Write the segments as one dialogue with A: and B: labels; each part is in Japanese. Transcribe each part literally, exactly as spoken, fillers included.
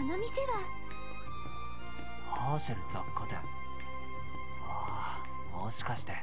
A: の店は。
B: ハーシェル雑貨店。ああ、もしかして。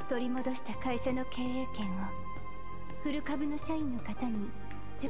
A: 取り戻した会社の経営権をフル株の社員の方にじゅ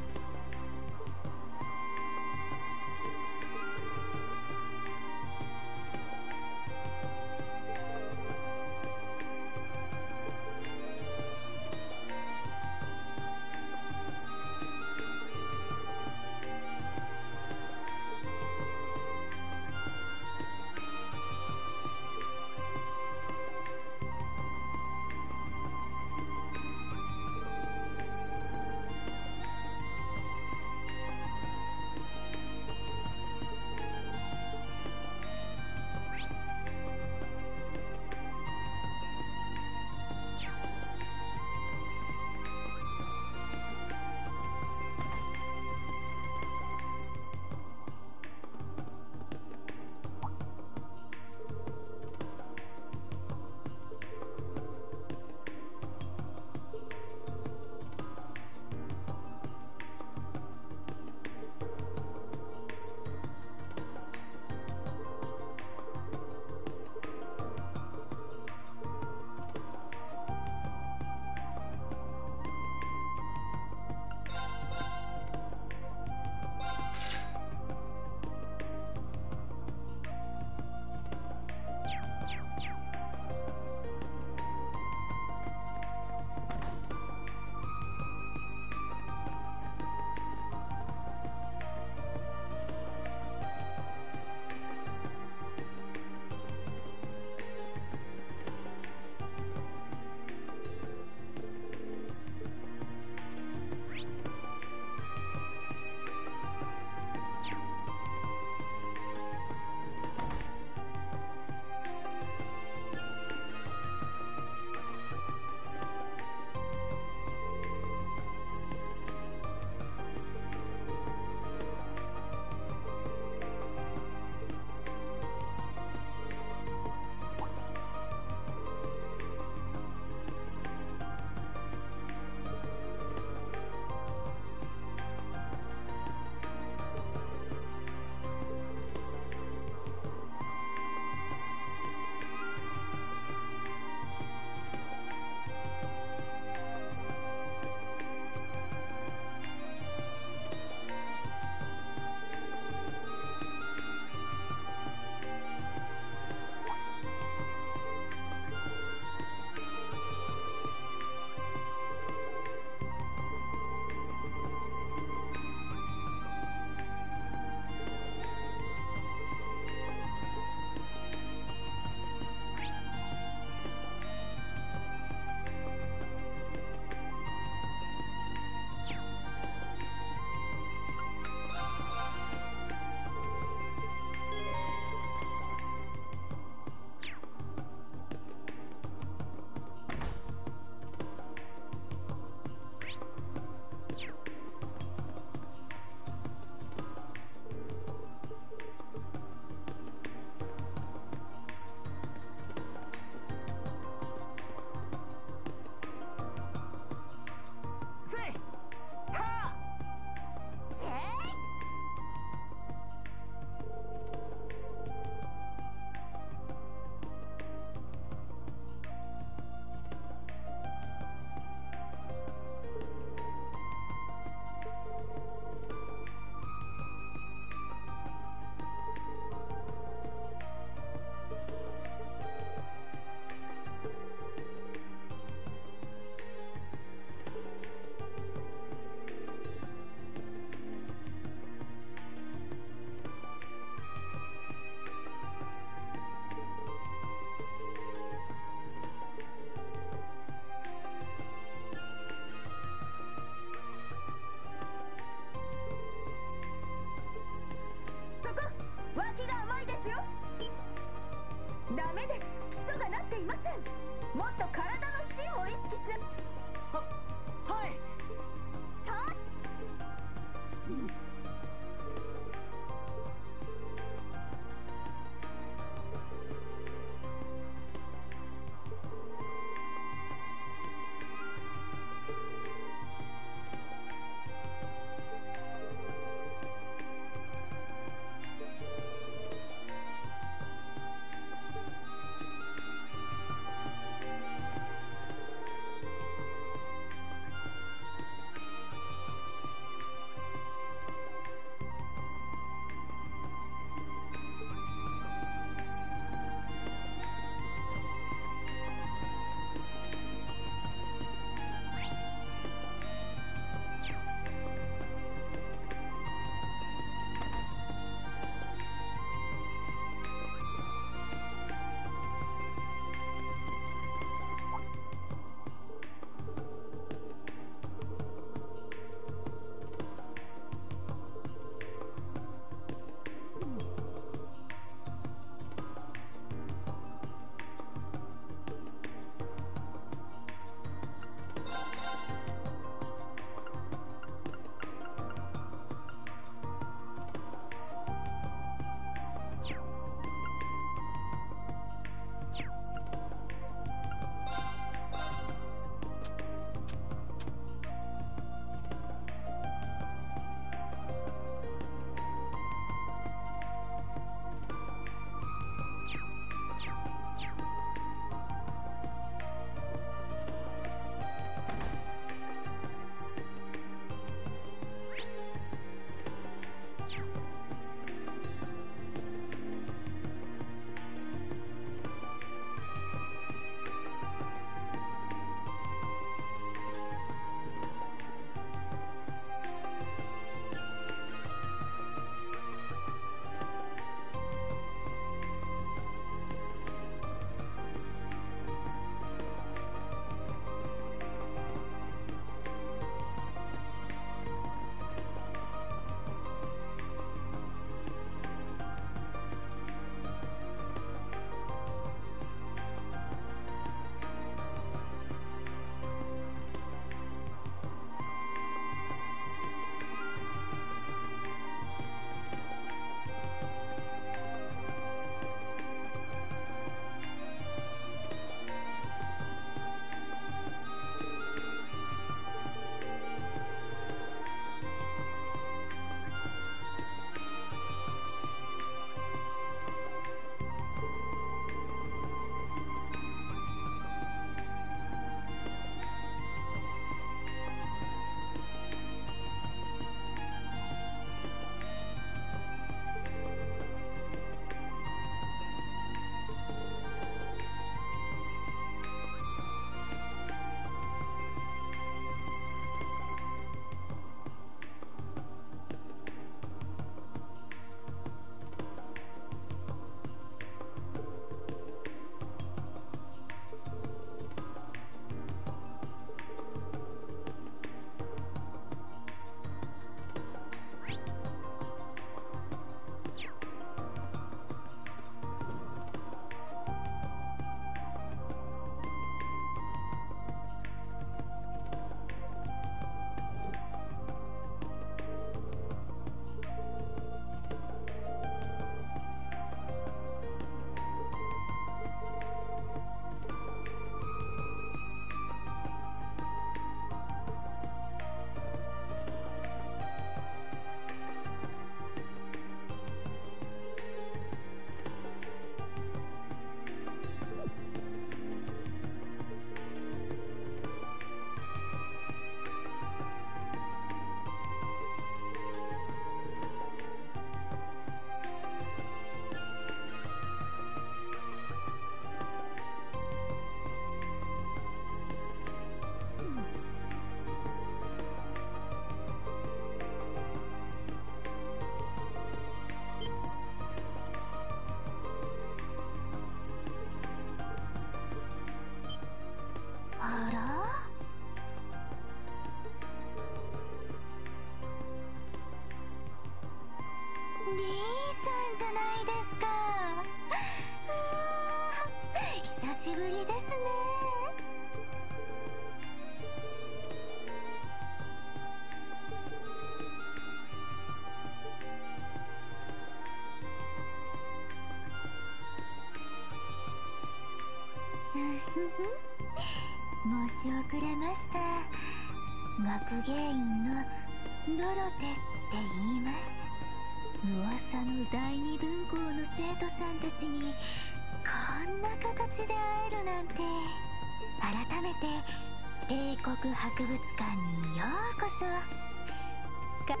A: 申し遅れました。学芸員のドロテって言います。噂の第二分校の生徒さんたちにこんな形で会えるなんて、改めて帝国博物館にようこそ。か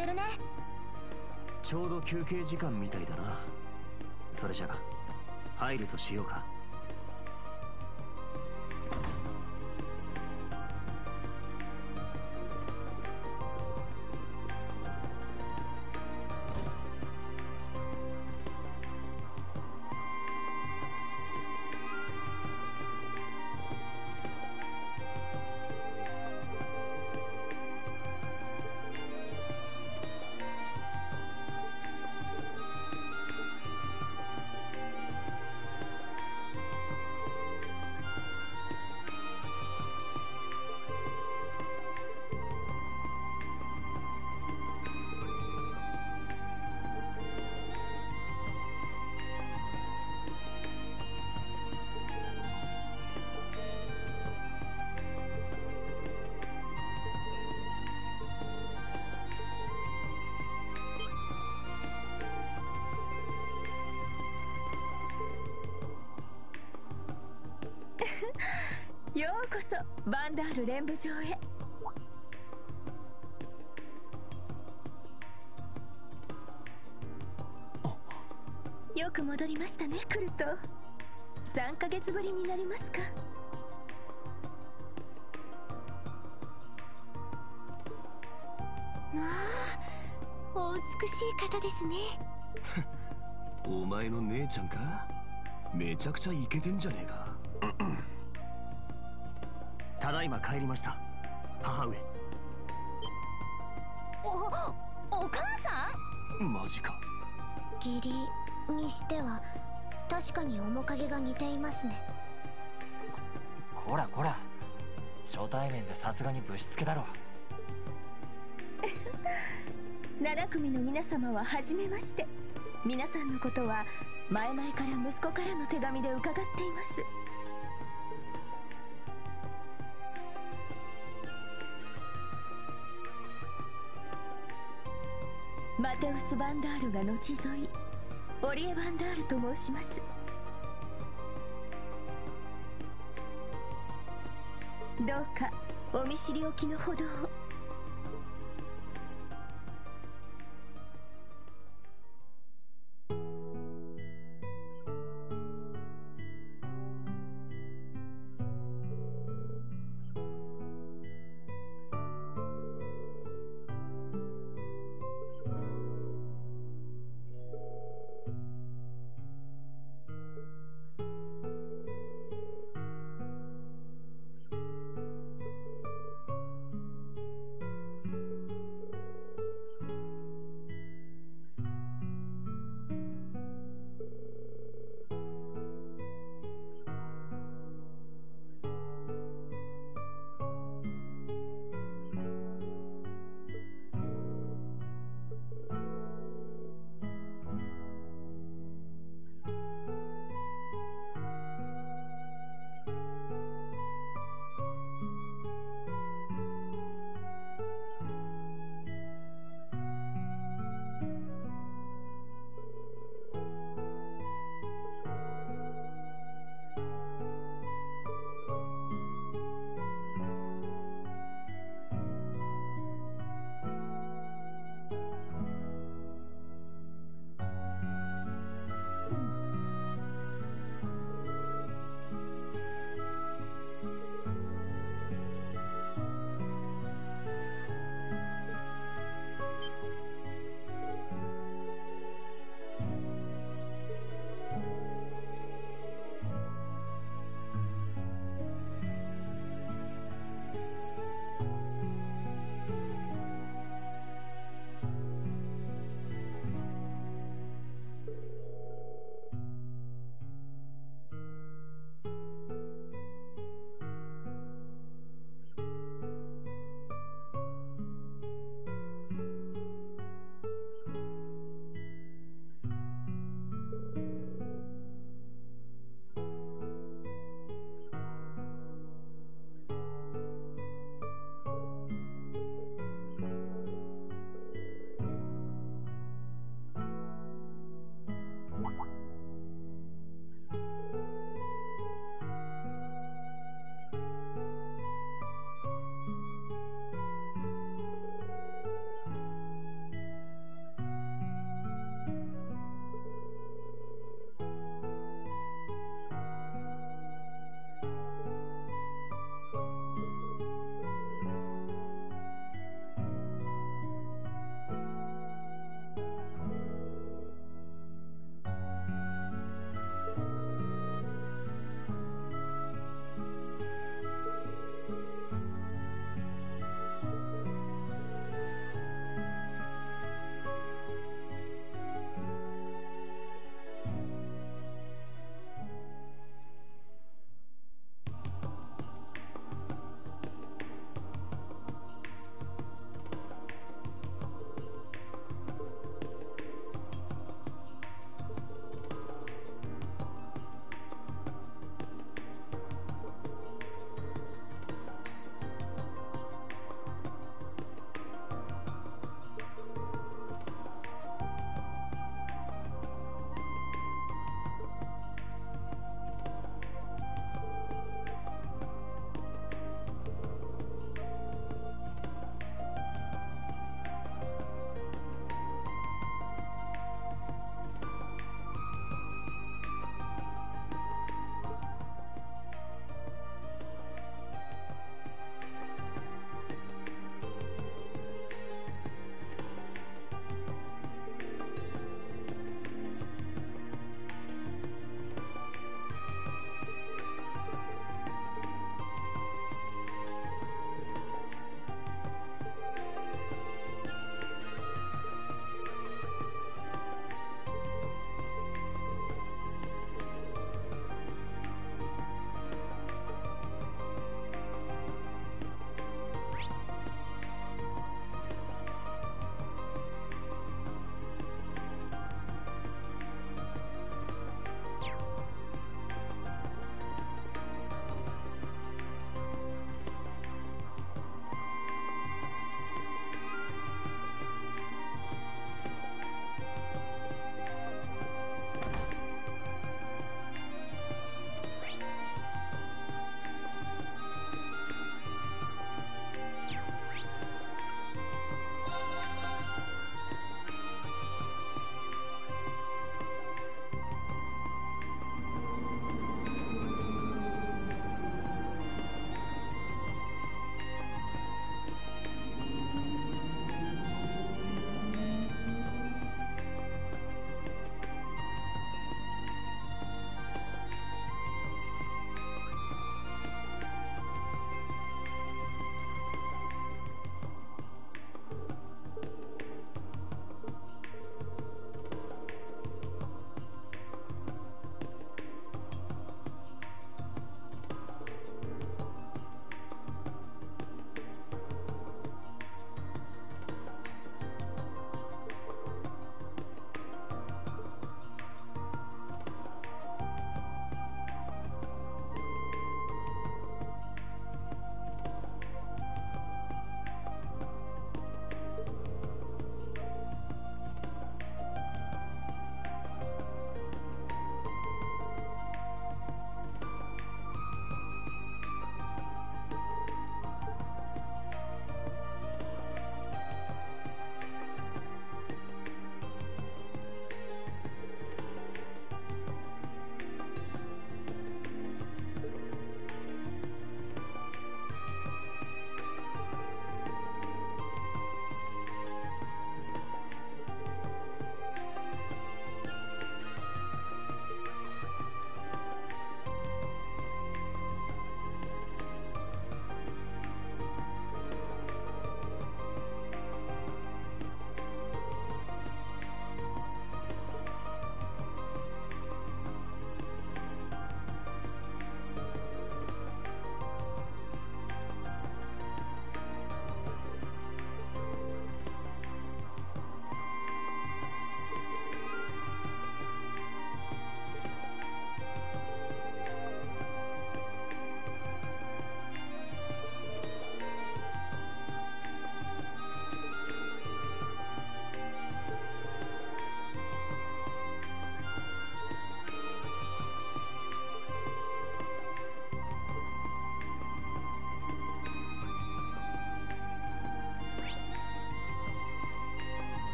A: でるね。
B: ちょうど休憩時間みたいだな。それじゃ入るとしようか。
C: ようこそバンダール連舞場へ。よく戻りましたね、クルト。さんかげつぶりになりますか。
A: まあお美しい方ですね。
D: お前の姉ちゃんか。めちゃくちゃイケてんじゃねえか。
B: ただいま帰りました、母上。
A: おお母さん。
D: マジか。
A: 義理にしては確かに面影が似ていますね。
B: こらこら、初対面でさすがにぶしつけだろ。
C: なな組の皆様は初めまして。皆さんのことは前々から息子からの手紙で伺っています。マテウス・バンダールが後添い、オリエ・バンダールと申します。どうかお見知りおきのほどを。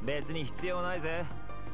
E: 別に必要ないぜ。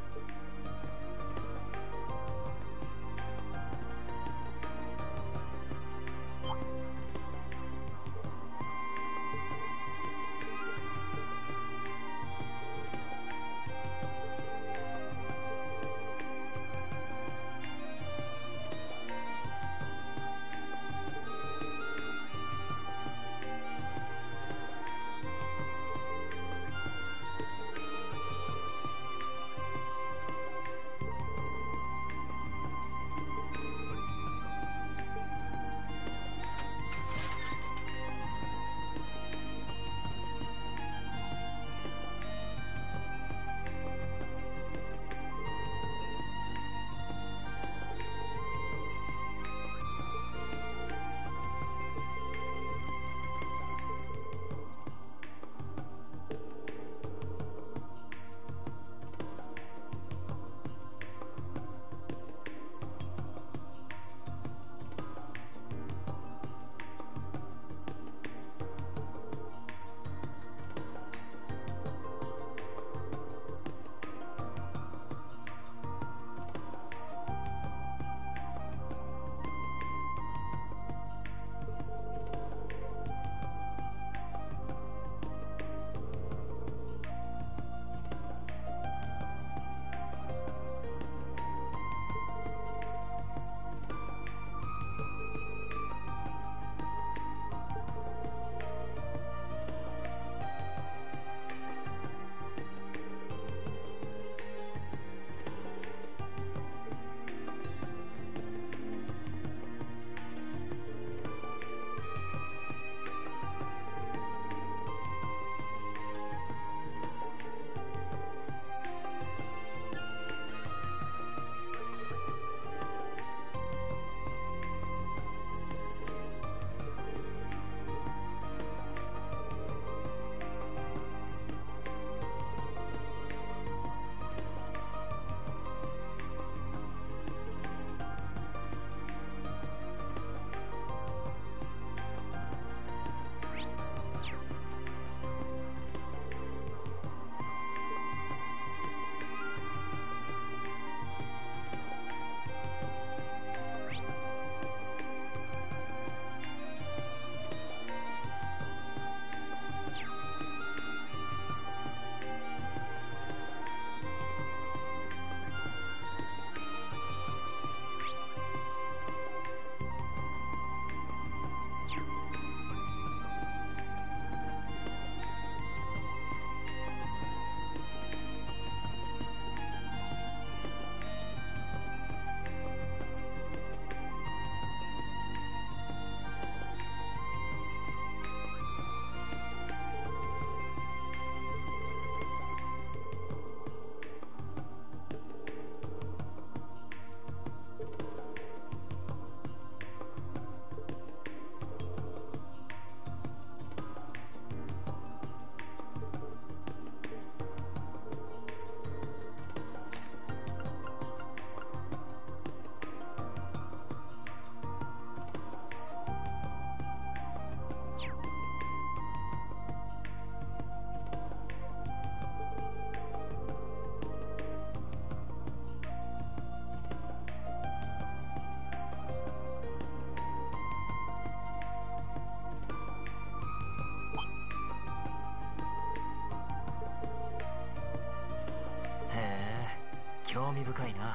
B: 興味深いな。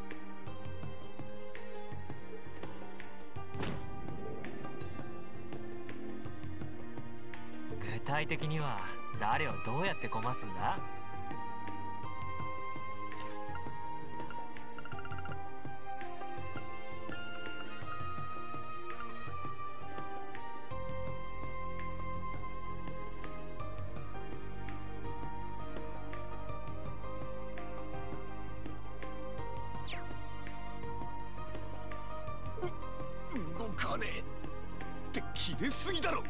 F: 具体的には誰をどうやってごますんだ？
D: 動かねえって切れすぎだろ。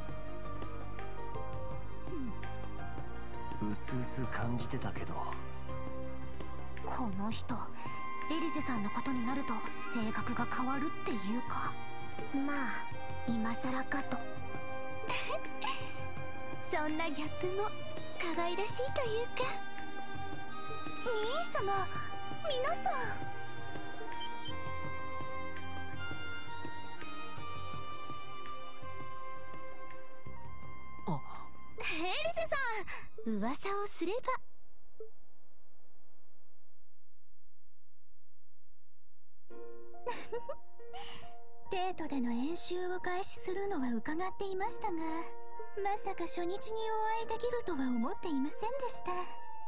B: うすうす感じてたけど。
A: この人エリゼさんのことになると性格が変わるっていうか、まあ今さらかとそんなギャップも可愛らしいというか。 兄様、皆さん。
F: あ、
A: エリゼさん、噂をすれば。デートでの演習を開始するのは伺っていましたが、まさか初日にお会いできるとは思っていませんでした。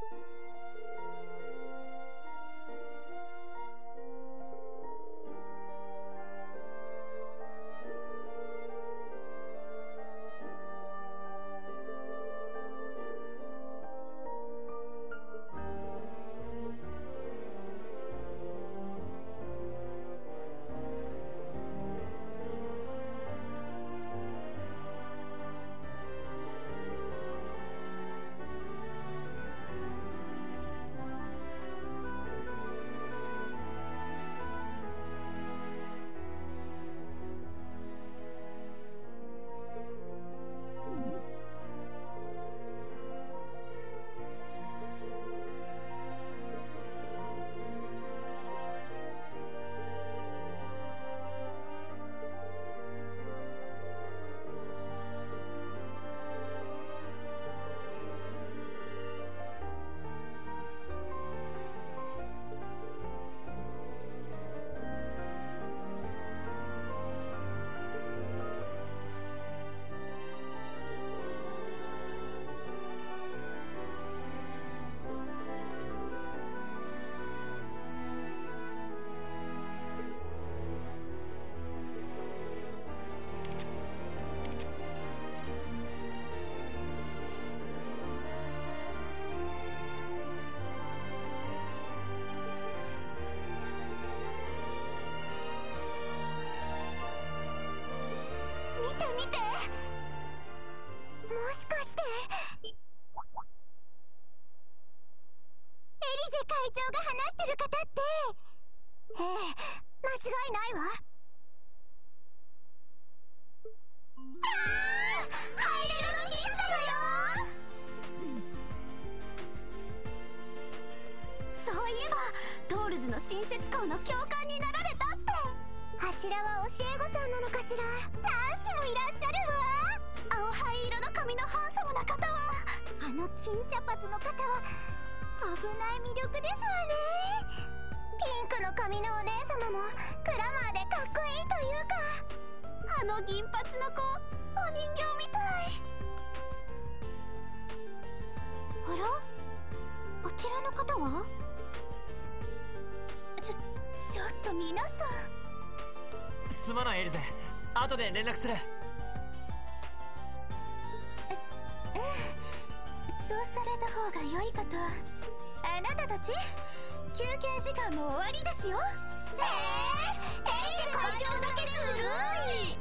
A: 見て見て、もしかしてエリゼ会長が話してる方って。ええ、間違いないわ。ああ、ハイレロの記者だよ。そういえばトールズの新設校の教官になられたって。あちらは教え子さんなのかしら。男子もいらっしゃるわ。青灰色の髪のハンサムな方は、あの金茶髪の方は危ない魅力ですわね。ピンクの髪のお姉様もクラマーでかっこいいというか、あの銀髪の子お人形みたい。あら、あちらの方は。ちょちょっと皆さん。
F: すまないエリゼ、後で連絡する。
A: え、うん、そうされた方が良いかと。あなたたち、休憩時間も終わりですよ。えー、エリゼ会長だけでずるい。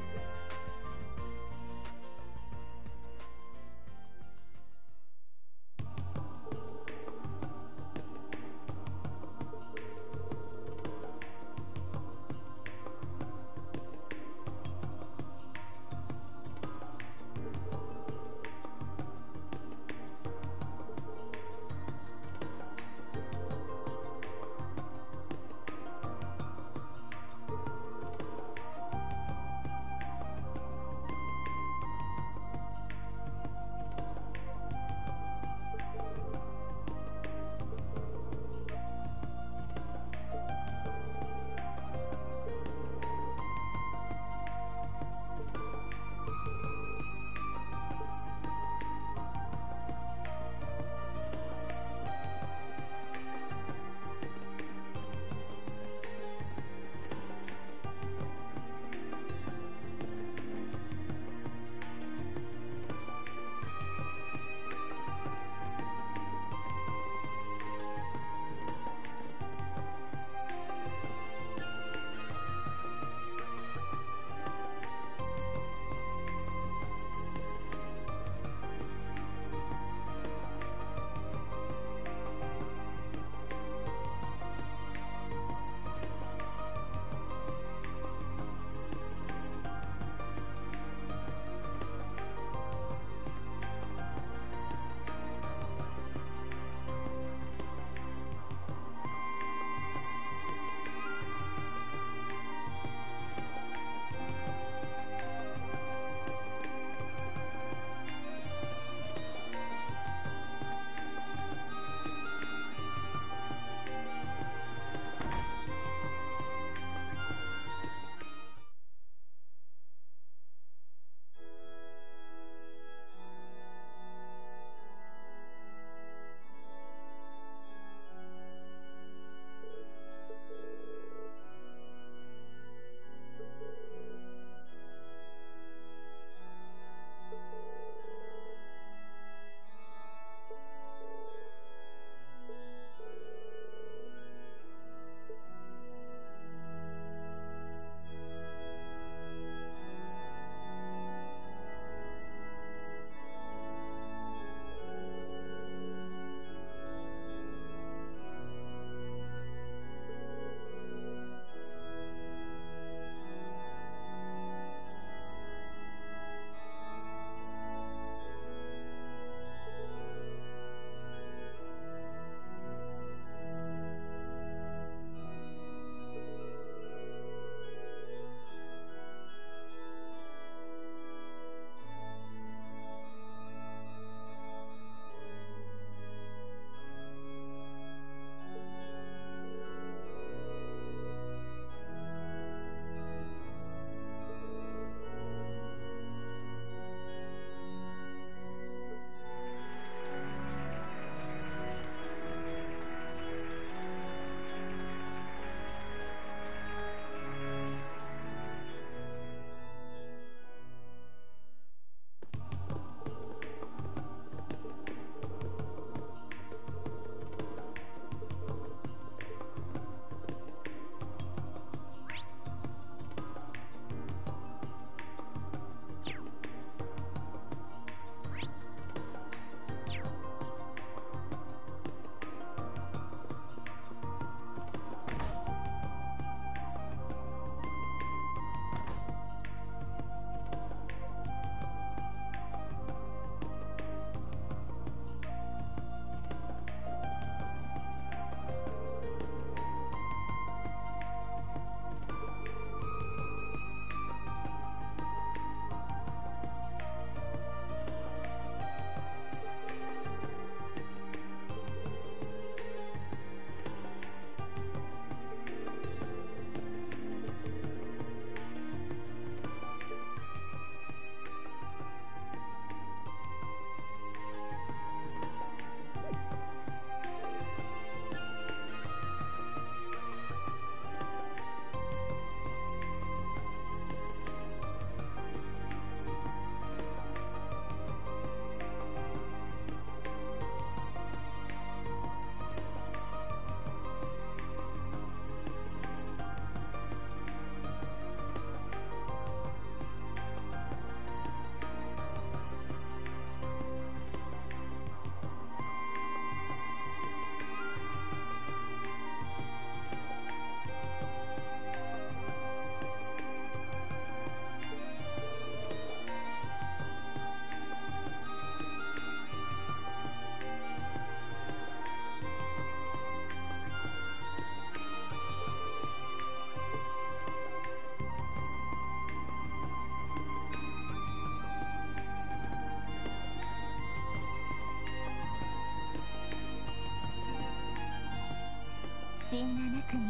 A: 新なな組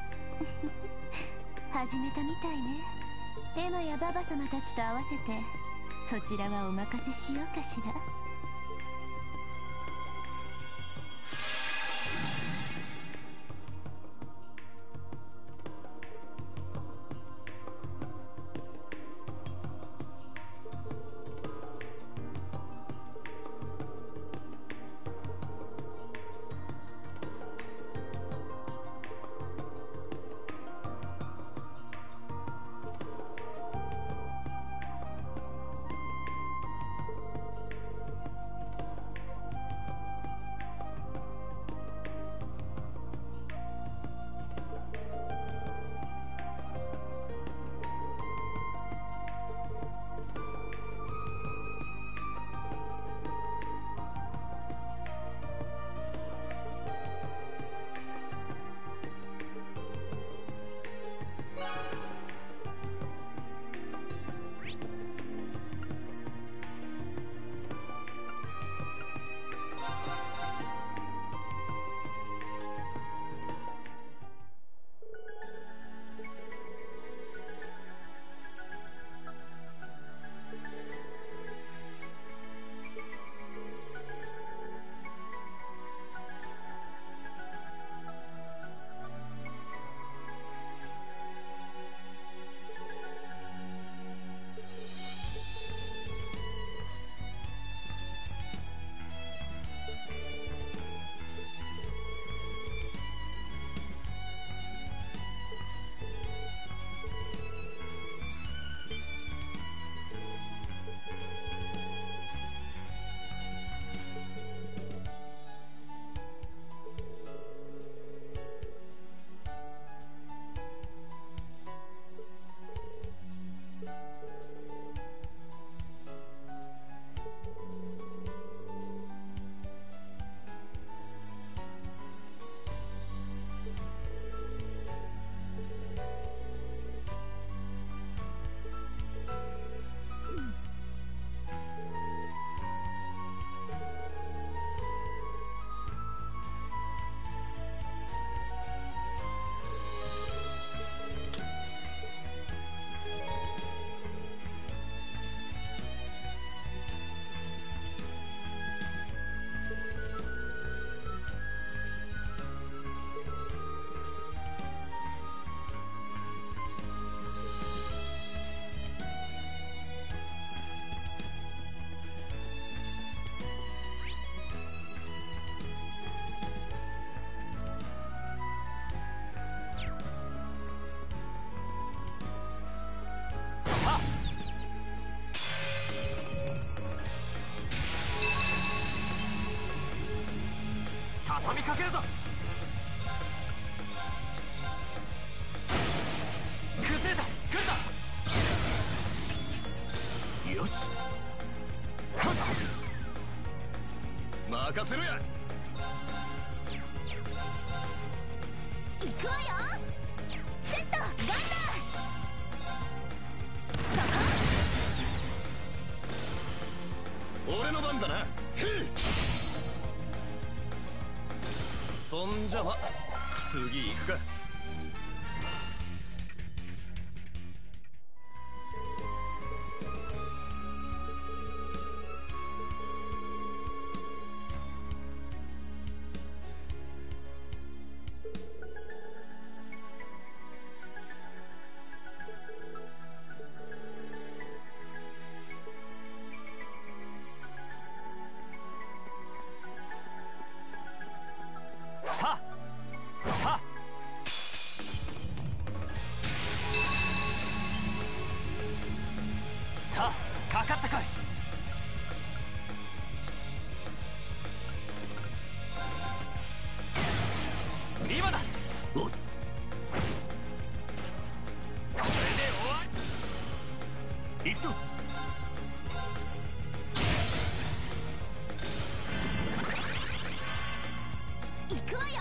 A: 始めたみたいね。エマやババ様たちと合わせてそちらはお任せしようかしら。
F: 畳みかけるぞ。崩れた、来るぞ。
D: よし、任せろや。
A: 行くわよ。セットガンナー。
D: 俺の番だな。そんじゃま次行くか。
F: さあさあ、さあかかってこい。今だ。
D: おっ、
F: これで終わり。
D: 行くぞ。
A: 行くわよ。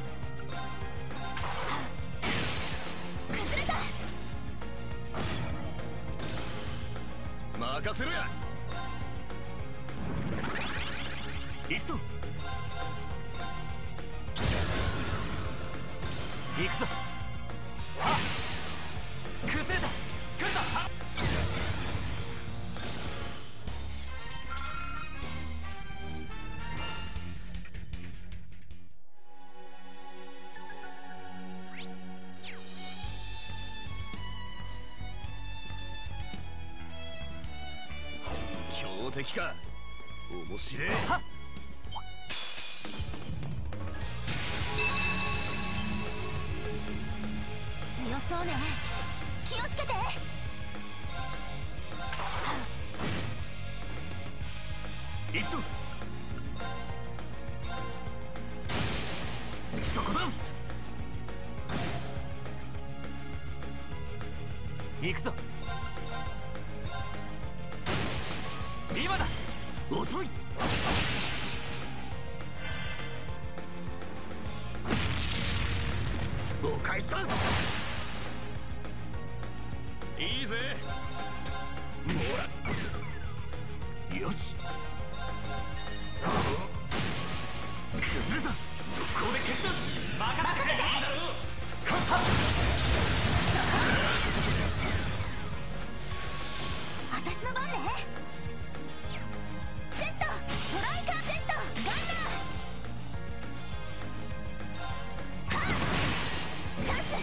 A: 崩れた。
D: 任せろや。行くぞ。
F: 行くぞ。はっ崩れた。組んだ。はっ
D: 強敵か。面白え。
F: はっ
A: 強そうね。気をつけて。
F: 行くぞ。そこだ。行くぞ。今だ。
D: 遅い。お返しだ。いいぜ。ほら。よし。崩れた。速攻で決断。
F: 任せてくれ。
A: 私の番ね。セットストライカーセットガンナー。はっチャンス。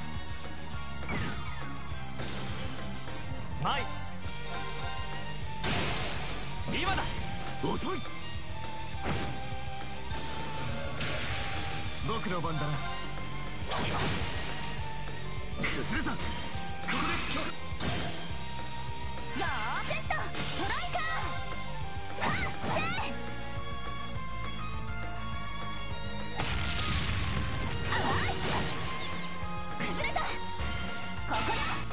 F: 前。今だ。
D: 遅い。僕の番だな。崩れた。ここで曲。
A: よーセットストライカー。はっせー。あい崩れた。ここだ。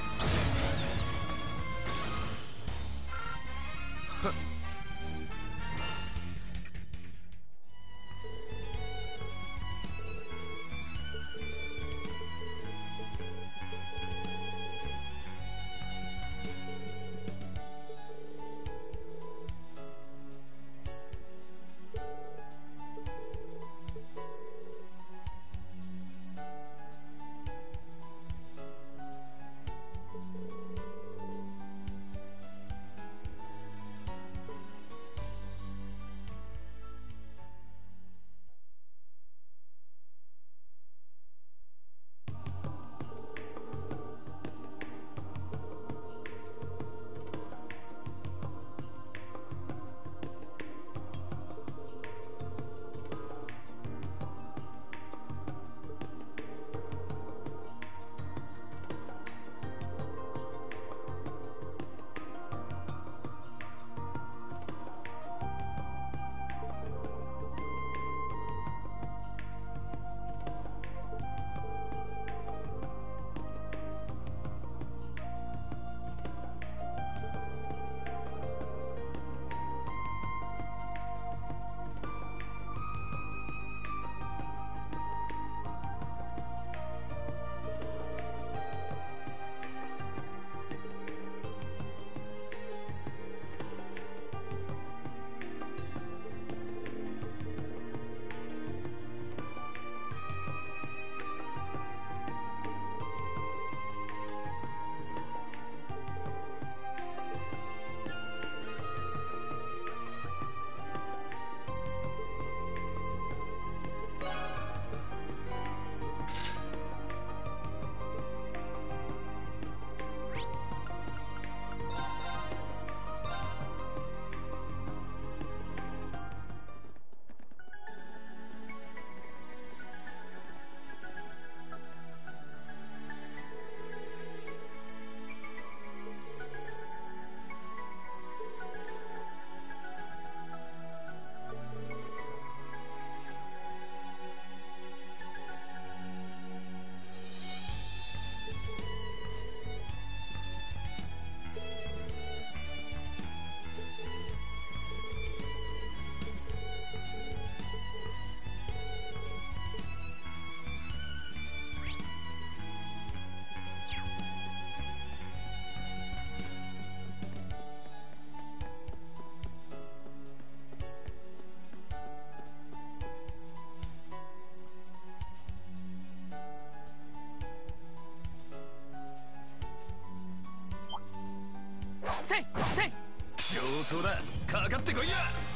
F: せいせい。
D: 上等だ。かかってこいや。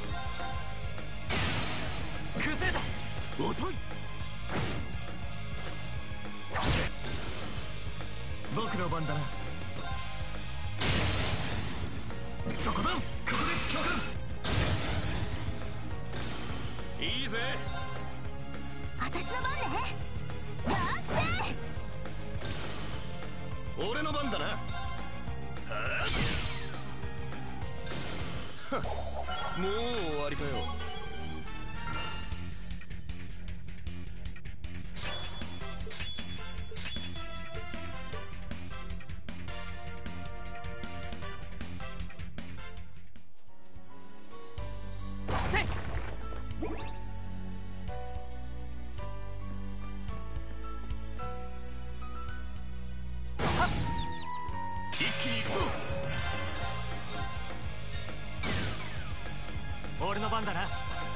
F: 崩れた。
D: 遅い。僕の番だな。そこだ。ここで強化。いいぜ。
A: 私の番ね。やって
D: 俺の番だな。はっもう終わりかよ。
F: 俺の番だな。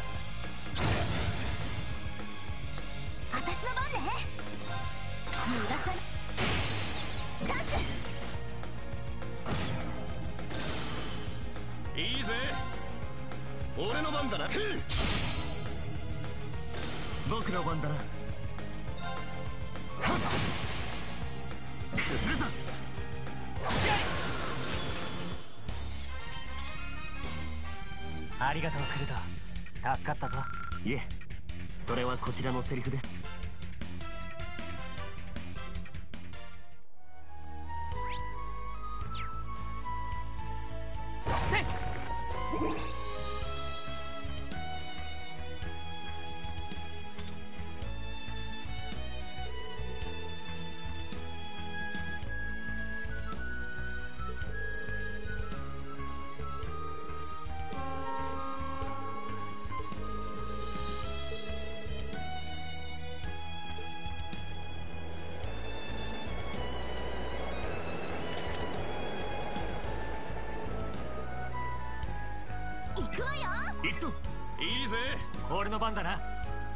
A: 私の番ね。逃がさない。チャンス。
D: いいぜ。俺の番だな。僕の番だな。崩れた。
F: ありがとうクルド、助かったぞ。
B: いえ、それはこちらのセリフです。
A: 行くわよ。
D: 行くぞ。いいぜ。
F: 俺の番だな。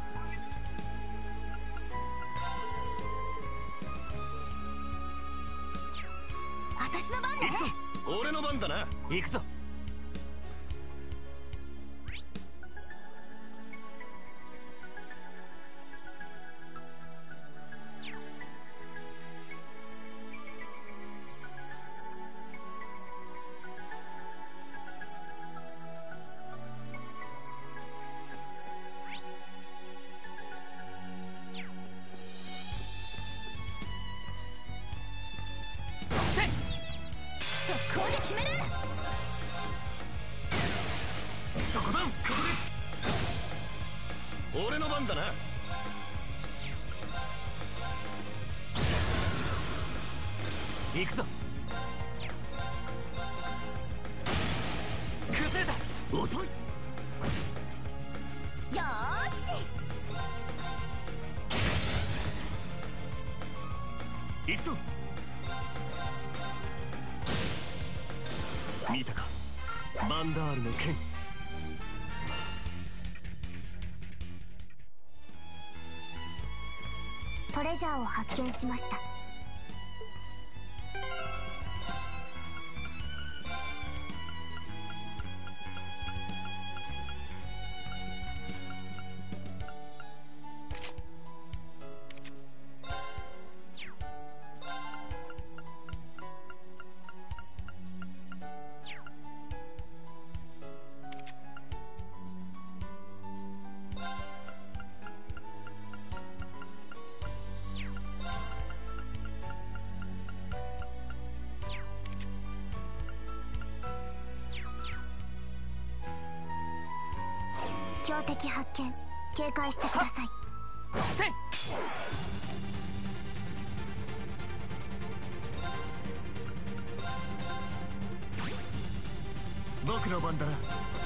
A: 私の番ね。
D: 行くぞ。俺の番だな。
F: 行くぞ。
A: 速攻で決める。
D: そこだ。ここで俺の番だな。
F: 行くぞ。崩れた。
D: 遅い。
A: よーし。
D: 行くぞ。見たか、バンダールの剣。
A: トレジャーを発見しました。標的発見。警戒してください。
F: せい。
D: 僕の番だな。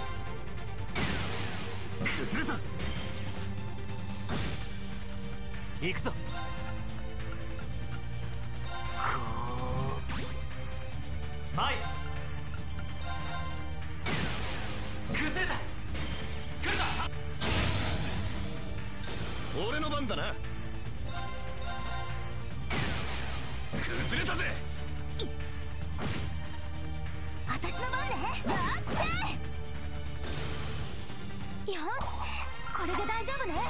D: 崩れた。
F: 行くぞ。前へ。崩れた。来るぞ。
D: 俺の番だな。崩れたぜ。
A: 私よし、これで大丈夫ね。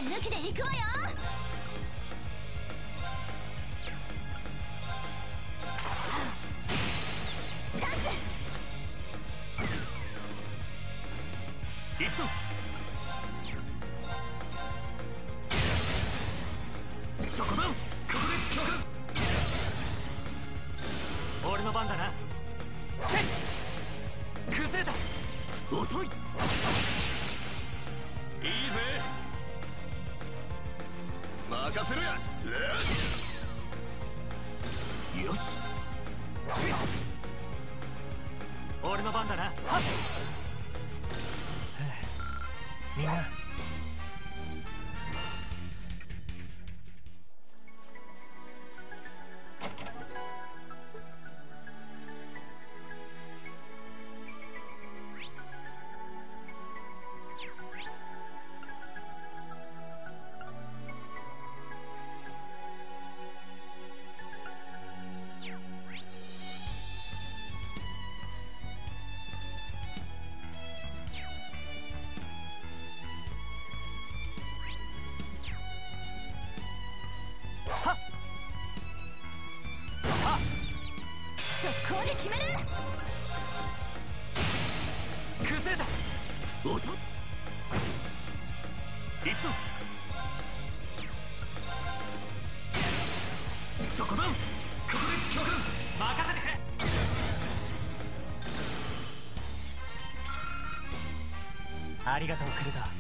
A: 抜きで行くわよ。チャンス。
F: 行くぞ。そこだ。ここで強化。俺の番だな。せっ崩れた。遅い。いいぜ。任せろや。よし。俺の番だな。はっ。みんな。
A: 速攻で決める。
F: 崩れた。おっと。いっと。そこだ。ここで強化。任せてくれ。ありがとうクルド。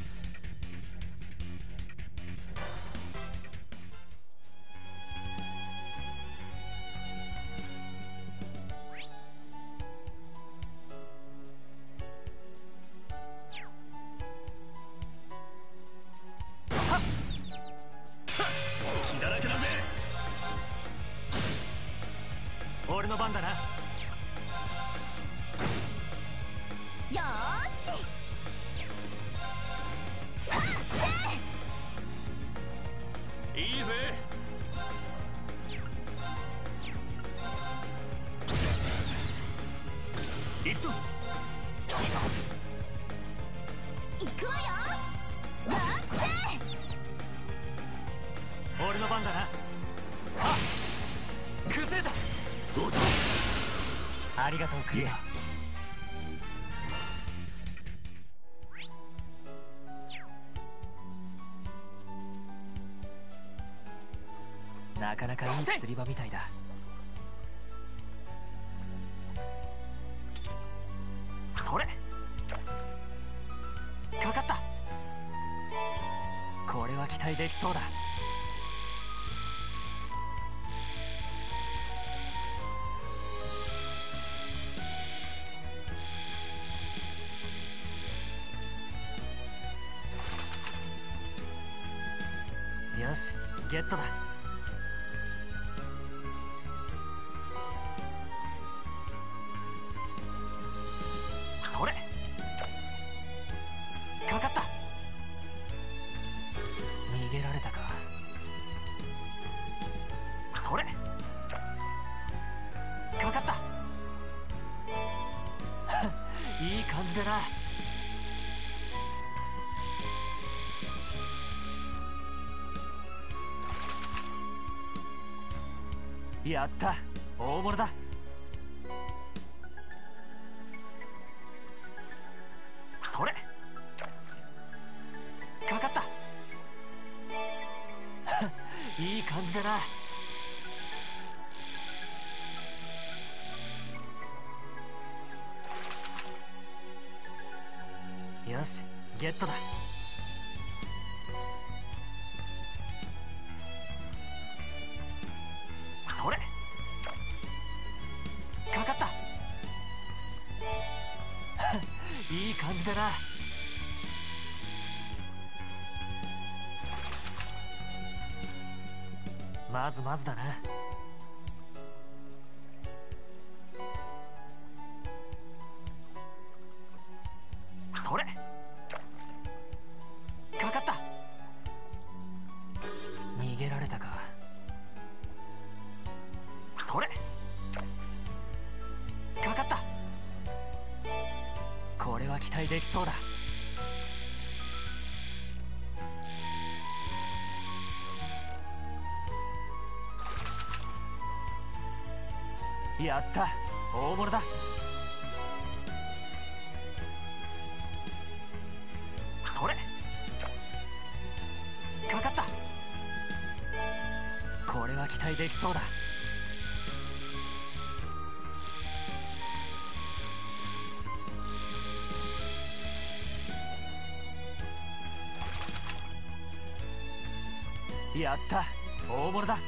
F: 俺の番だな。よ
A: ーし。
F: いいぜ。いっと。
A: 行くわよ。よーし。
F: 俺の番だな。はっ。崩れた。ありがとうクリア。なかなかいい釣り場みたいだ。それかかった。これは期待できそうだ。よし、ゲットだ。それかかった。逃げられたか。それかかった。いい感じだな。やった、大物だ。それかかった。いい感じだな。よし、ゲットだ。それかかった。いい感じだな。まずまずだな。それかかった。逃げられたか。それかかった。これは期待できそうだ。 やった、大物だ。これかかった。これは期待できそうだ。やった、大物だ。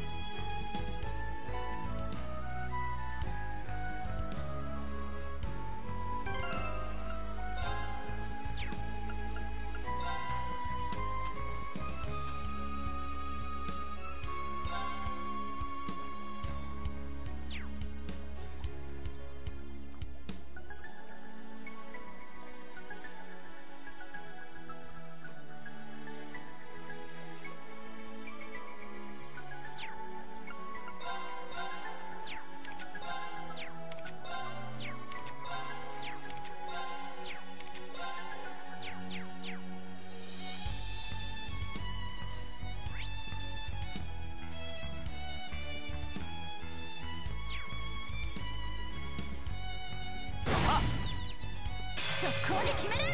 C: 速攻で決める。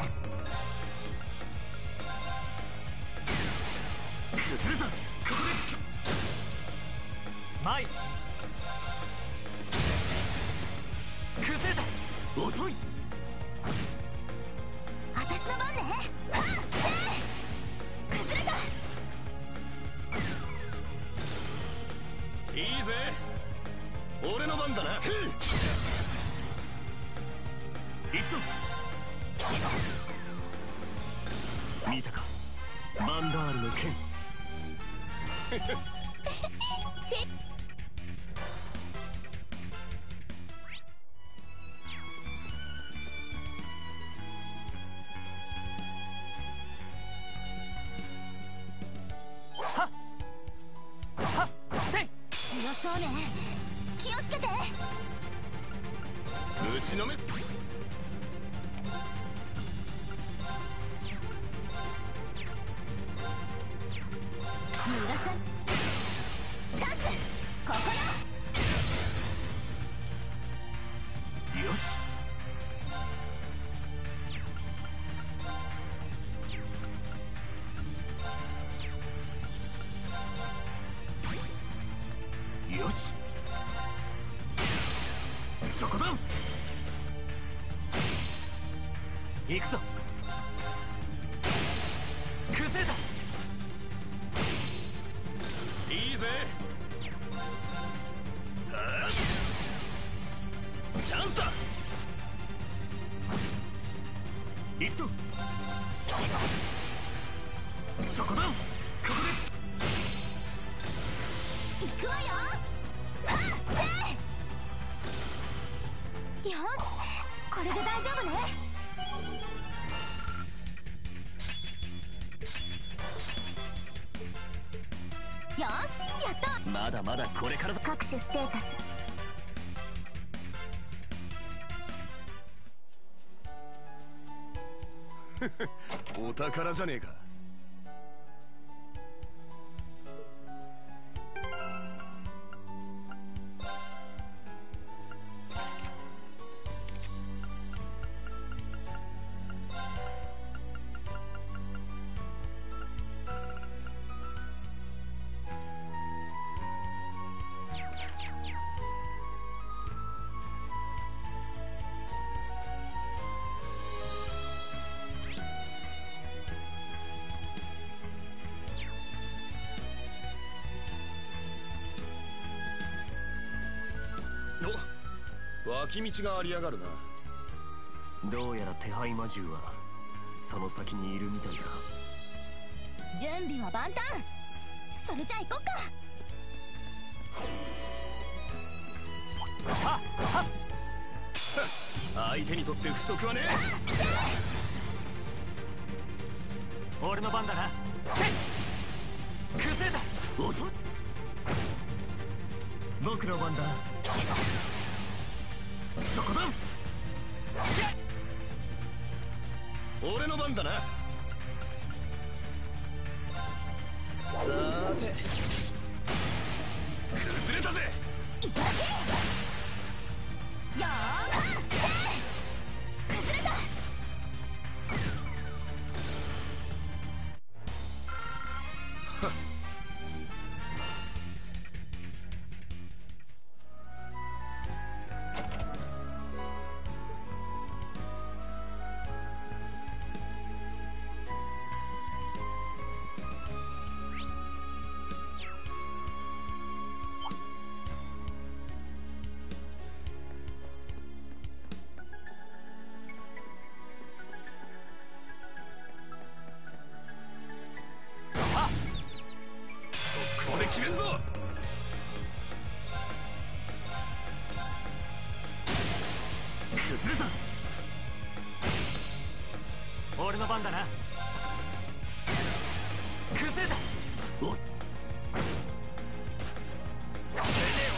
F: 崩れた。ここで前。崩れた。遅い。
C: 私の番ね。はっ、えい。崩れた。
D: いいぜ、俺の番だな。
F: いっと
D: 見たか、バンダールの剣。
F: はっはっせい。
C: 強そうね。気をつけて。
D: 打ちのめ。
C: 逃がさん。チャンス、ここよ。
D: よし。よし。そこだ。
F: 行くぞ。崩れた。
D: いいぜ。ああ、チャンスだ。
F: 行くぞ。
D: そこだ。ここ
C: 行くわよ。はっ、えい。よし、これで大丈夫ね。よし、やった。
D: でまだまだこれからだ。
C: 各種ステータス。
D: お宝じゃねえか。お、脇道がありやがるな。
B: どうやら手配魔獣はその先にいるみたいだ。
C: 準備は万端。それじゃ行こっか。
F: はっはっ。
D: 相手にとって不足はねえ。
F: 俺の番だな。せい。崩れた。
D: 遅い。
B: 僕の番だ。
D: そこだ。俺の番だな。さーて、崩れたぜ。
C: いただけ。
A: よーん崩れた。
D: ここで決めんぞ。
F: 崩れた。俺の番だな。崩れた。おっ、これで終わ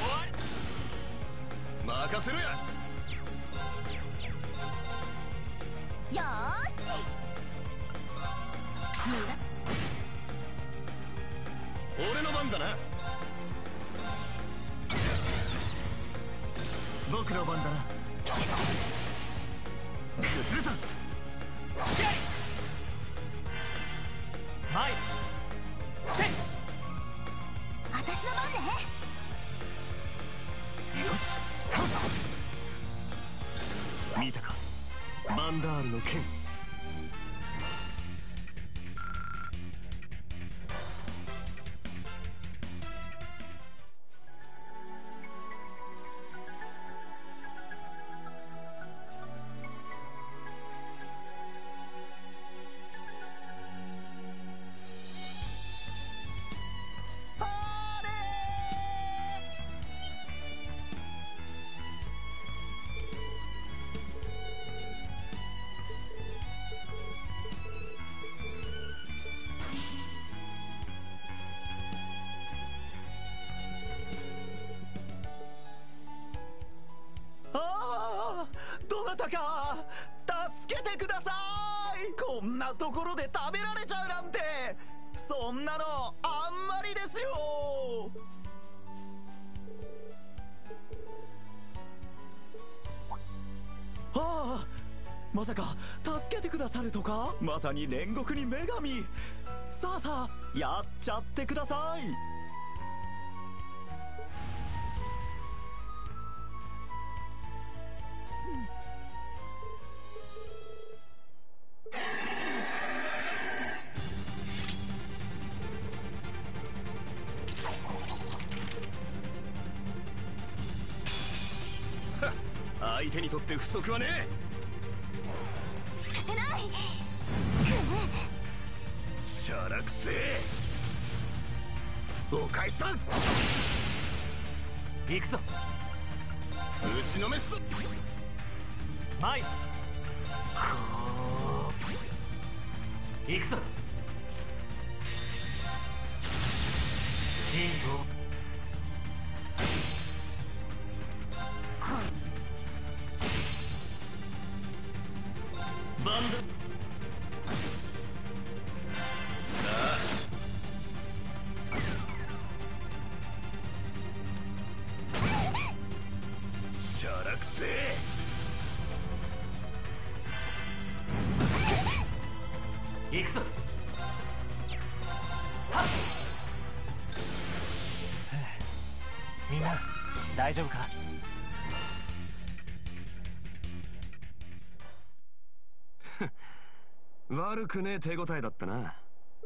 F: り。
D: 任せろや。
A: よーし。無駄。
D: 俺の番だな。
B: 僕の番だな。
F: 崩れた。前。せい。
A: 私の番ね。
F: よし。
B: 見たか、バンダールの剣。
E: ああ、どなたか助けてください。こんなところで食べられちゃうなんて、そんなのあんまりですよ。ああ、まさか助けてくださるとか。まさに煉獄に女神。さあさあ、やっちゃってください。
D: 相手にとって不足はねえ。
A: 勝てない。
D: しゃらくせえ。お返しさん。
F: 行くぞ。
D: 打ちのめすぞ。
F: 前。こう。行くぞ。神道。バンド。
D: なあ。しゃらくせえ。
F: 行くぞ。はっ。みんな大丈夫か。
D: 悪くねえ手応えだったな。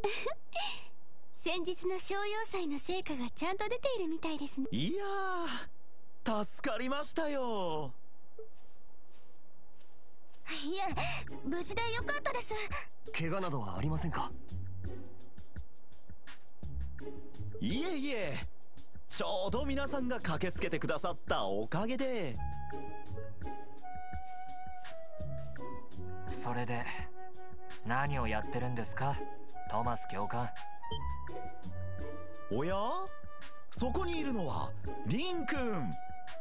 A: 先日の商用祭の成果がちゃんと出ているみたいですね。
E: いやー、助かりましたよ。
A: いえ、無事でよかったです。
B: 怪我などはありませんか。
E: いえいえ、ちょうど皆さんが駆けつけてくださったおかげで。
F: それで何をやってるんですか、トマス教官。
E: おや、そこにいるのはリン君。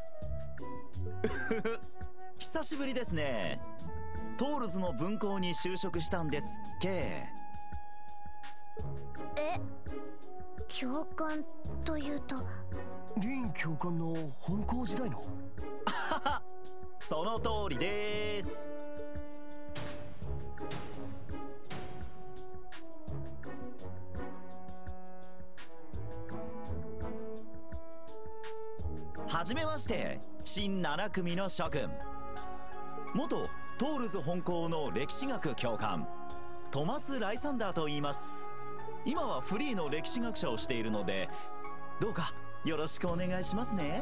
E: 久しぶりですね。トールズの分校に就職したんですっけ。
A: え、教官というと。
B: リン教官の本校時代の。
E: その通りでーす。はじめまして、新なな組の諸君。元トールズ本校の歴史学教官トマス・ライサンダーと言います。今はフリーの歴史学者をしているので、どうかよろしくお願いしますね。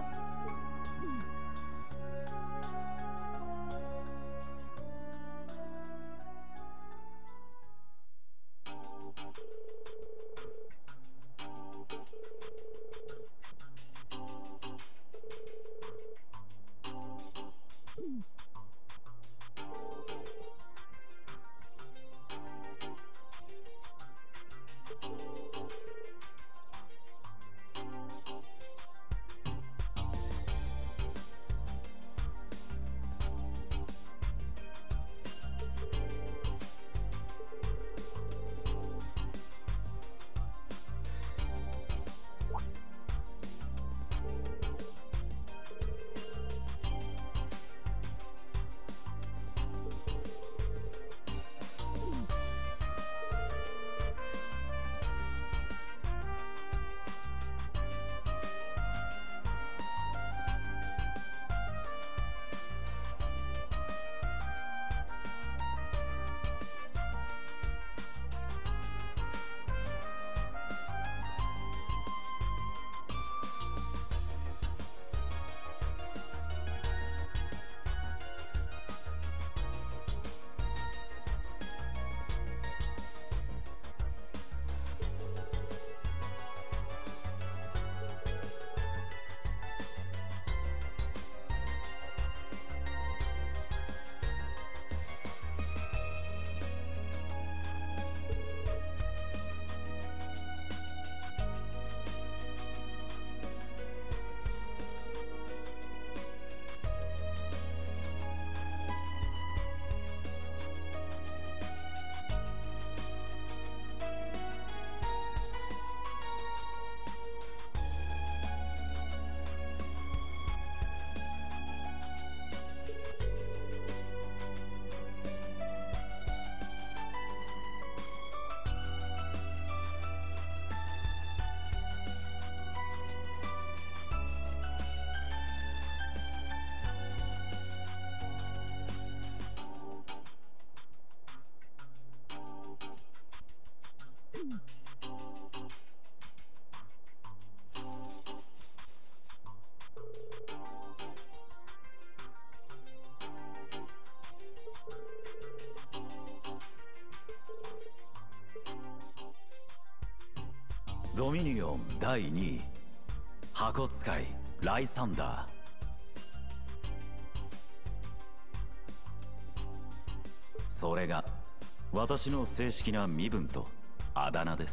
E: ドミニオンだいにい箱使いライサンダー。それが私の正式な身分とあだ名です。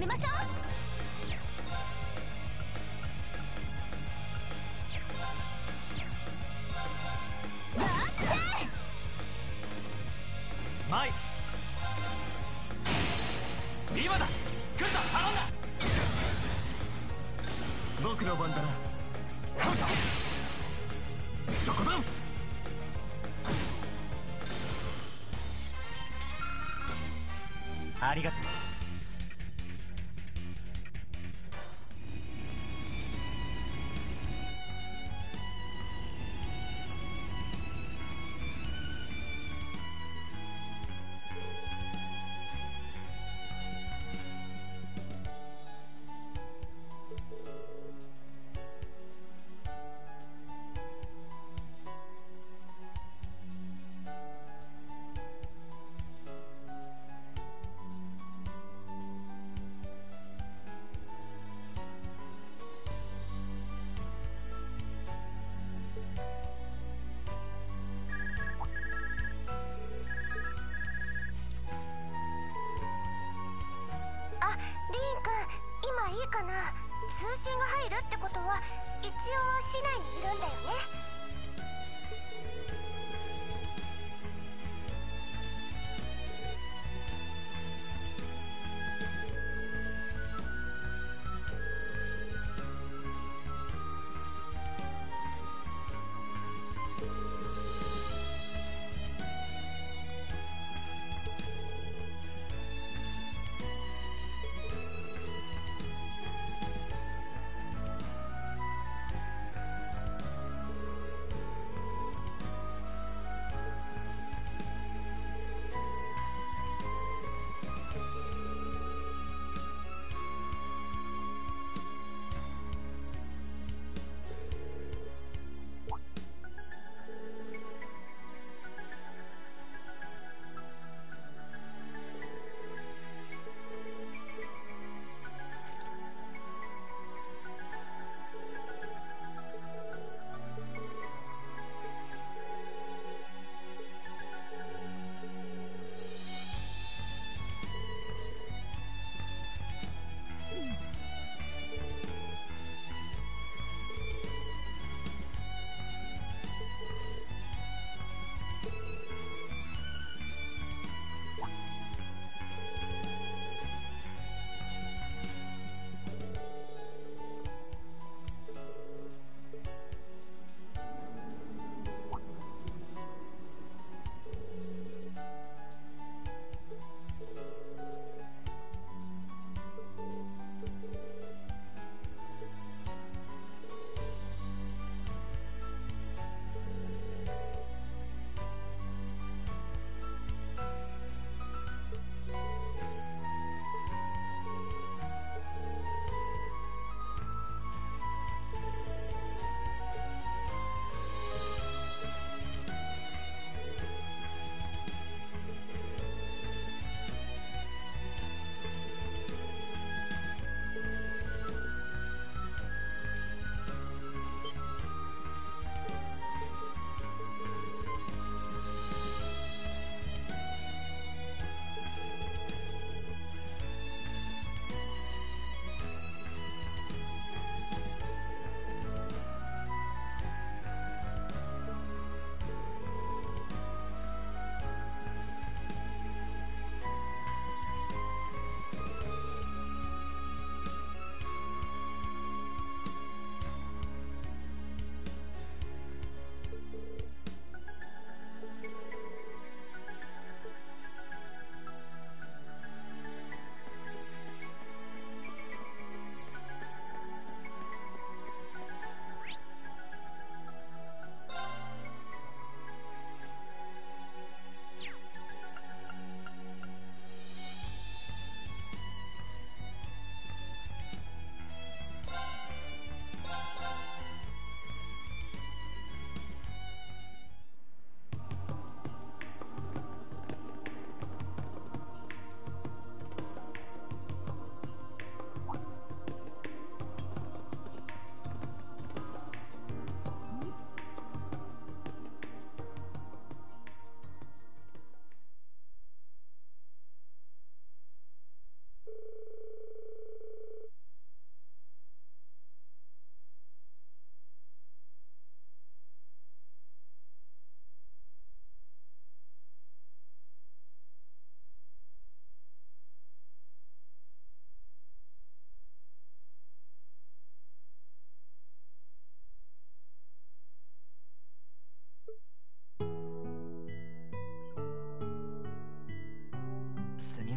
A: めましょう。やって
F: マイ今だ来るぞ頼んだ
B: 僕の番だな。
F: そこだありがとう。
A: あ、リーン君、今いいかな。通信が入るってことは一応市内にいるんだよね。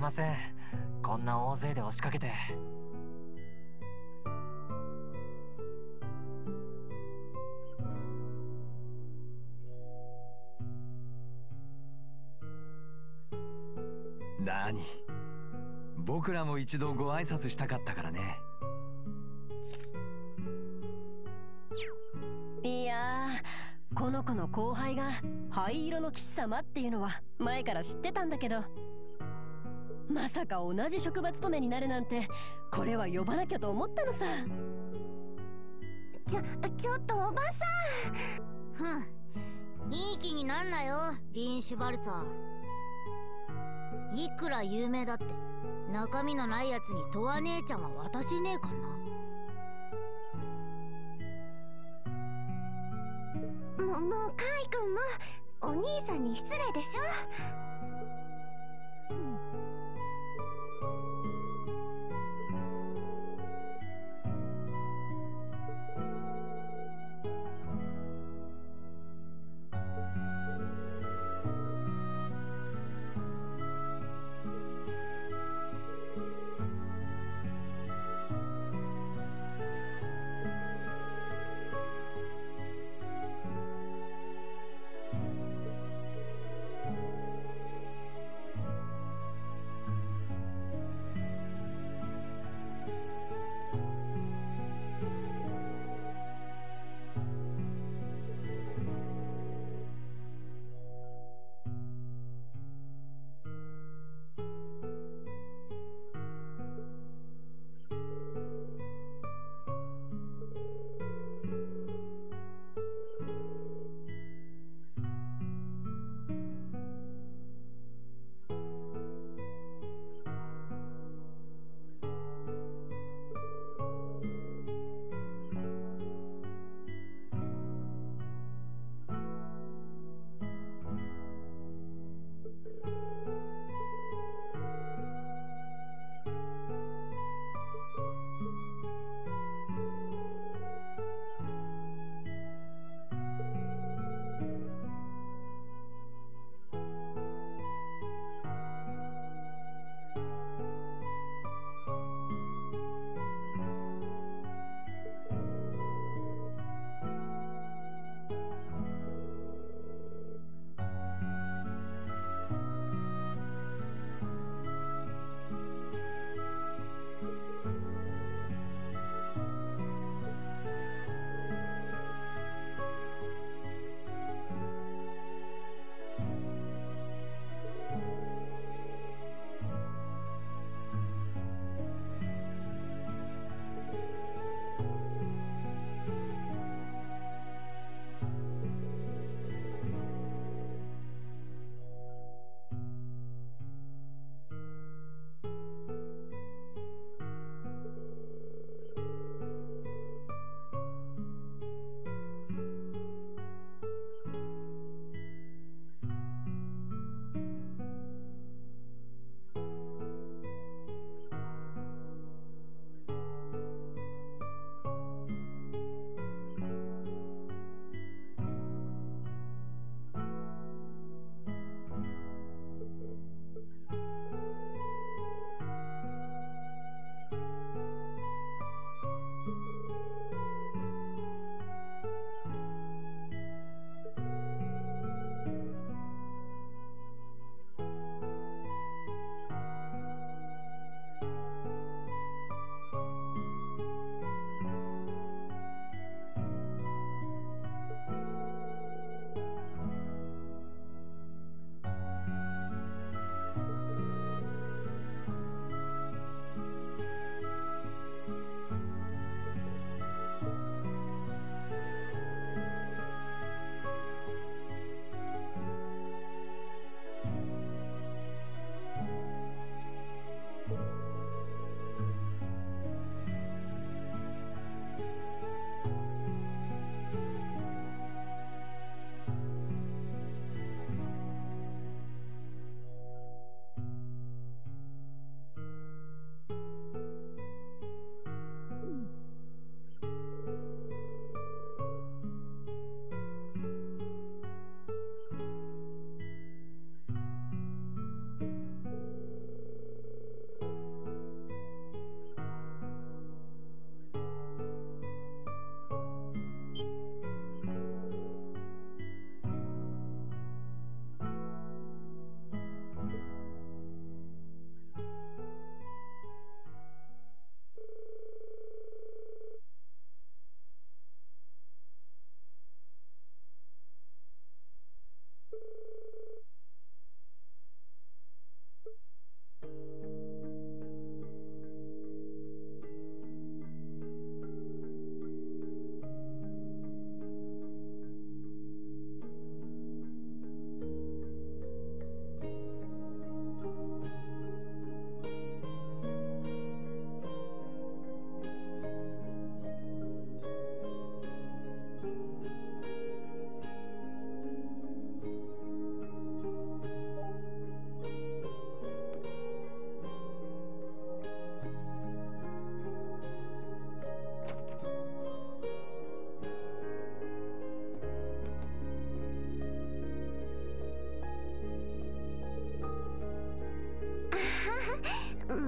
F: ません。こんな大勢で押しかけて。
B: なに、僕らも一度ご挨拶したかったからね。
C: いやー、この子の後輩が灰色の騎士様っていうのは前から知ってたんだけど、まさか同じ職場勤めになるなんて、これは呼ばなきゃと思ったのさ。
A: ちょちょっとおばさん。ふん、いい気になんなよリーン・シュバルツァー。いくら有名だって中身のないやつにトワ姉ちゃんは渡せねえかな。ももうカイ君もお兄さんに失礼でしょ。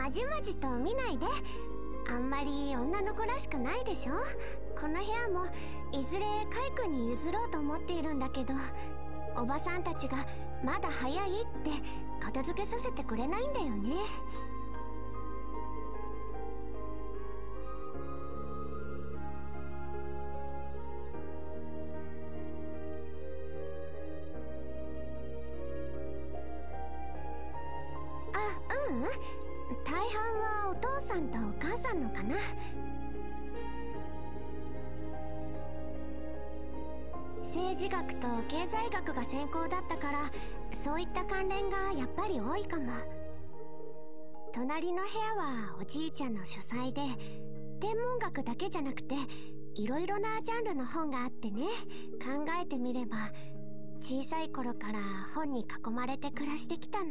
A: まじまじと見ないで。あんまり女の子らしくないでしょ。この部屋もいずれカイ君に譲ろうと思っているんだけど、おばさんたちがまだ早いって片付けさせてくれないんだよね。あ、ううん、大半はお父さんとお母さんのかな。政治学と経済学が専攻だったから、そういった関連がやっぱり多いかも。隣の部屋はおじいちゃんの書斎で、天文学だけじゃなくていろいろなジャンルの本があってね。考えてみれば小さい頃から本に囲まれて暮らしてきたな。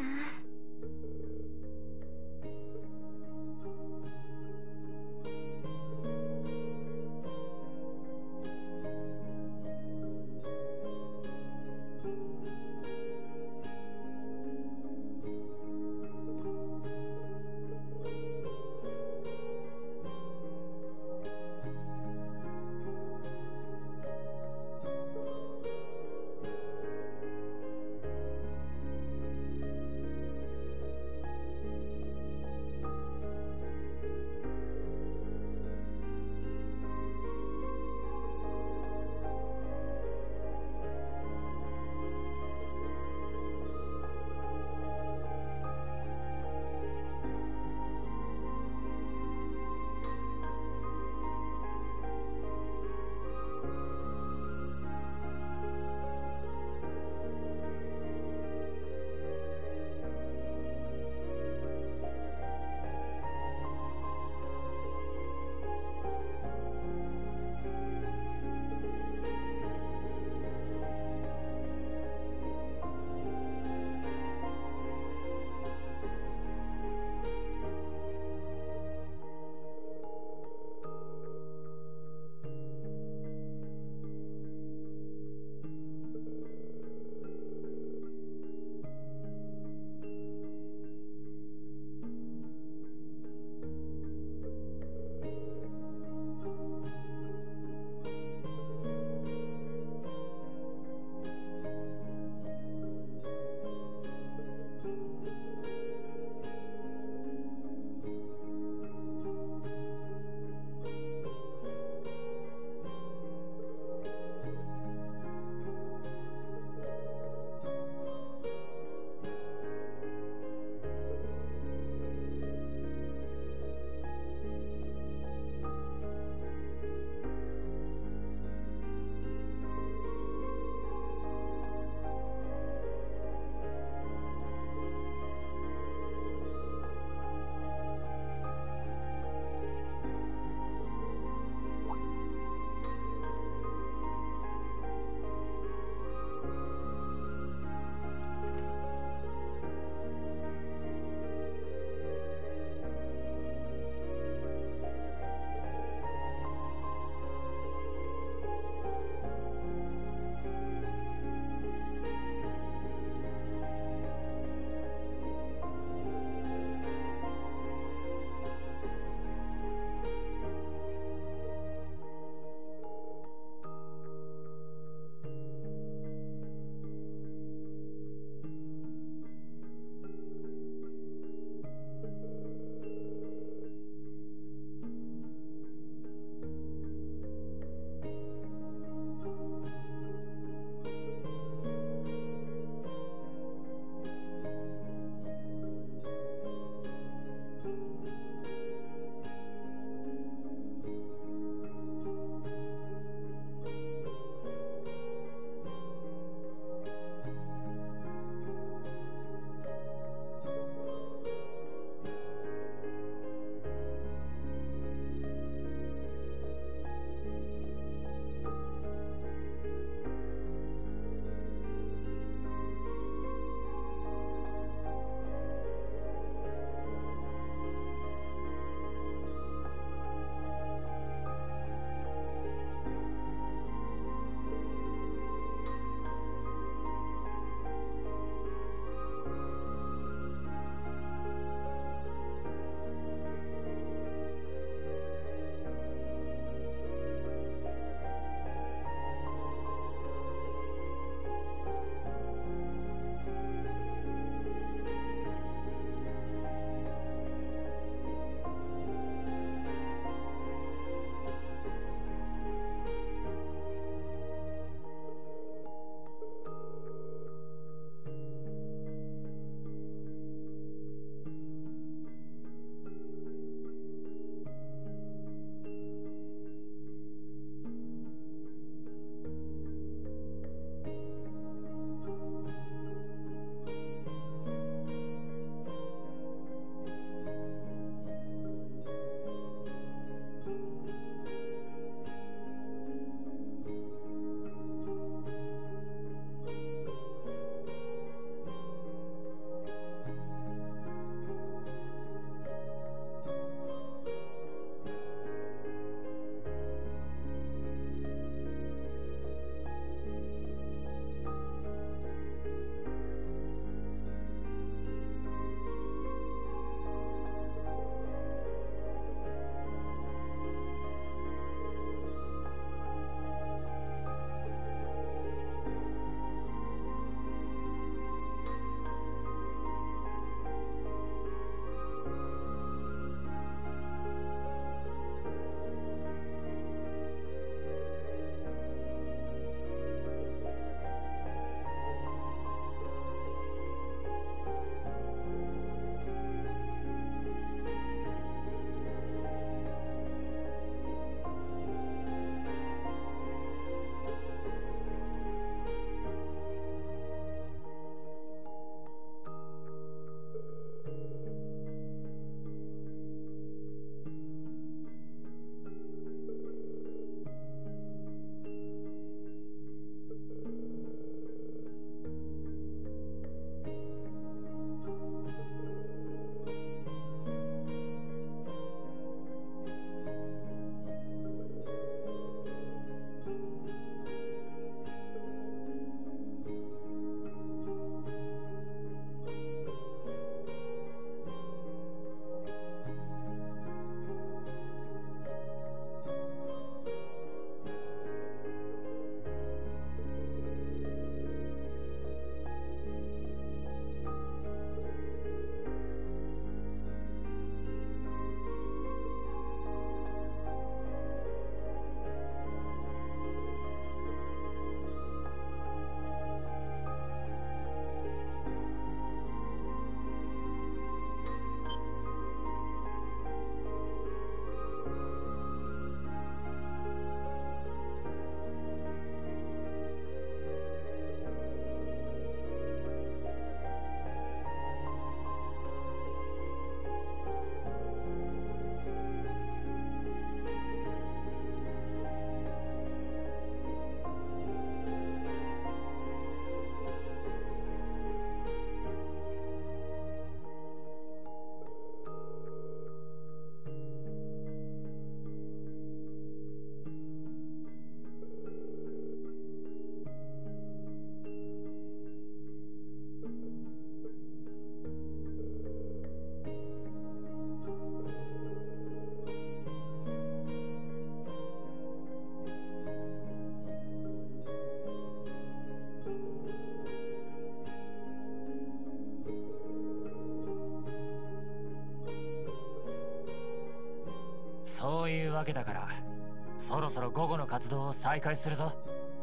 F: けだから、そろそろ午後の活動を再開するぞ。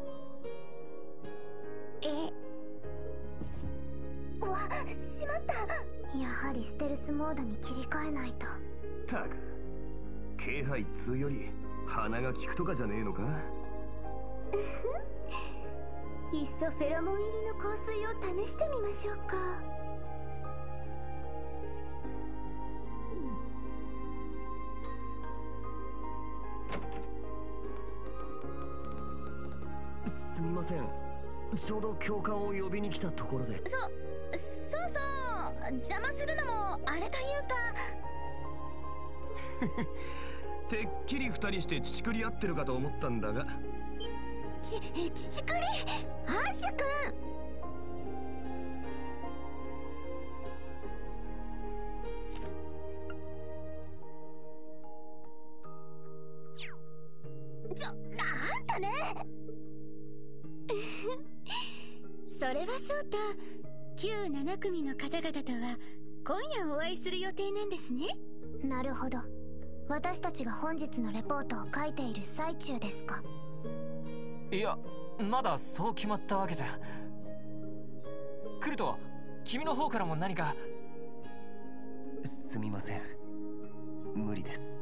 A: えわ、しまった。やはりステルスモードに切り替えないと。
D: たく気配っつうより鼻が利くとかじゃねえのか。
A: いっそフェロモン入りの香水を試してみましょうか。
B: すみません、ちょうど教官を呼びに来たところで。
A: そそうそう、邪魔するのもあれというか。
D: てっきり二人して乳くり合ってるかと思ったんだが。
A: ち乳くりアーシュ君。ちょ、なんだね。それはそうと、きゅうなな組の方々とは今夜お会いする予定なんですね。なるほど。私たちが本日のレポートを書いている最中ですか。
F: いや、まだそう決まったわけじゃ。クルト、君の方からも何か。
B: すみません、無理です。